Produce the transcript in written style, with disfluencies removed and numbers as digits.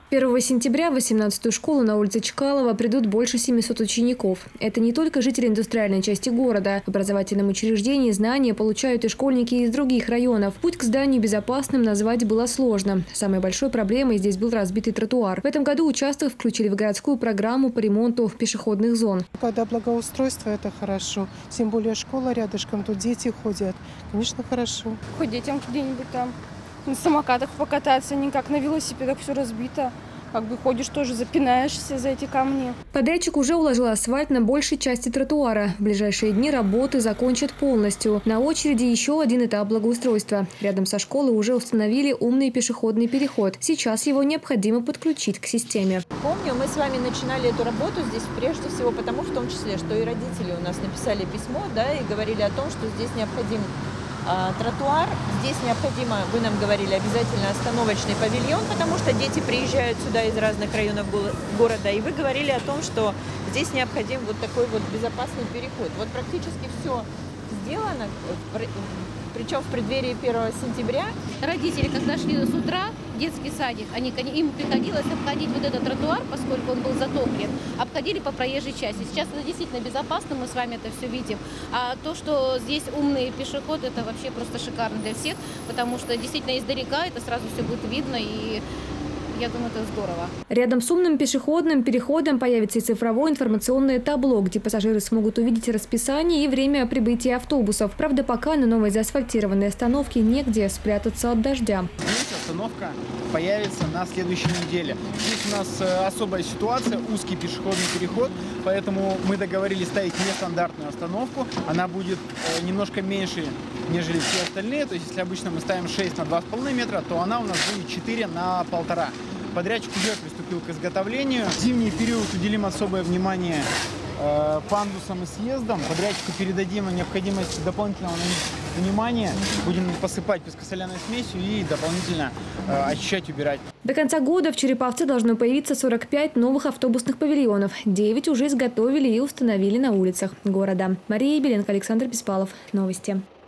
1 сентября в 18-ю школу на улице Чкалова придут больше 700 учеников. Это не только жители индустриальной части города. В образовательном учреждении знания получают и школьники из других районов. Путь к зданию безопасным назвать было сложно. Самой большой проблемой здесь был разбитый тротуар. В этом году участок включили в городскую программу по ремонту пешеходных зон. Когда благоустройство, это хорошо. Тем более школа рядышком, тут дети ходят. Конечно, хорошо. Хоть детям где-нибудь там на самокатах покататься, не как на велосипедах, все разбито. Как бы ходишь, тоже запинаешься за эти камни. Подрядчик уже уложил асфальт на большей части тротуара. В ближайшие дни работы закончат полностью. На очереди еще один этап благоустройства. Рядом со школой уже установили умный пешеходный переход. Сейчас его необходимо подключить к системе. Помню, мы с вами начинали эту работу здесь прежде всего потому, в том числе, что и родители у нас написали письмо, да, и говорили о том, что здесь необходим тротуар. Здесь необходимо, вы нам говорили, обязательно остановочный павильон, потому что дети приезжают сюда из разных районов города. И вы говорили о том, что здесь необходим вот такой вот безопасный переход. Вот практически все сделано, причем в преддверии 1 сентября. Родители, когда шли с утра в детский садик, им приходилось обходить вот этот тротуар, поскольку он был затоплен, обходили по проезжей части. Сейчас это действительно безопасно, мы с вами это все видим. А то, что здесь умный пешеход, это вообще просто шикарно для всех, потому что действительно издалека это сразу все будет видно, и я думаю, это здорово. Рядом с умным пешеходным переходом появится и цифровое информационное табло, где пассажиры смогут увидеть расписание и время прибытия автобусов. Правда, пока на новой заасфальтированной остановке негде спрятаться от дождя. Здесь остановка появится на следующей неделе. Здесь у нас особая ситуация, узкий пешеходный переход, поэтому мы договорились ставить нестандартную остановку. Она будет немножко меньше, нежели все остальные. То есть, если обычно мы ставим 6 на 2,5 метра, то она у нас будет 4 на 1,5. Подрядчик уже приступил к изготовлению. В зимний период уделим особое внимание пандусам и съездам. Подрядчику передадим необходимость дополнительного внимания. Будем посыпать пескосоляной смесью и дополнительно очищать, убирать. До конца года в Череповце должно появиться 45 новых автобусных павильонов. 9 уже изготовили и установили на улицах города. Мария Беленко, Александр Беспалов. Новости.